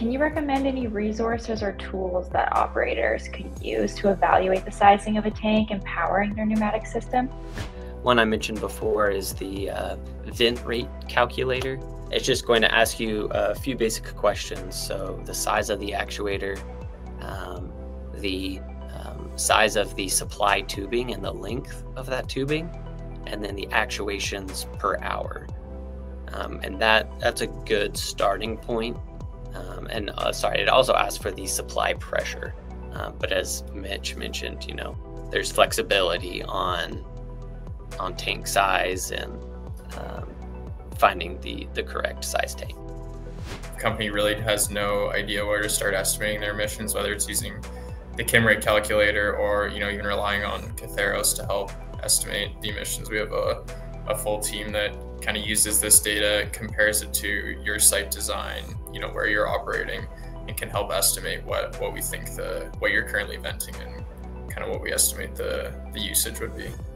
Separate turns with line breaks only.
can you recommend any resources or tools that operators could use to evaluate the sizing of a tank and powering their pneumatic system?
One I mentioned before is the vent rate calculator. It's just going to ask you a few basic questions. So the size of the actuator, the size of the supply tubing and the length of that tubing, and then the actuations per hour. And that's a good starting point. It also asks for the supply pressure. But as Mitch mentioned, there's flexibility on tank size and finding the correct size tank.
The company really has no idea where to start estimating their emissions, whether it's using the Kimray calculator or even relying on Kathairos to help estimate the emissions. We have a full team that kind of uses this data, compares it to your site design, where you're operating, and can help estimate what we think what you're currently venting and kind of what we estimate the usage would be.